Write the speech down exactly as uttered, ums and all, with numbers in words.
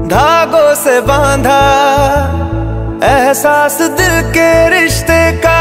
धागों से बांधा एहसास दिल के रिश्ते का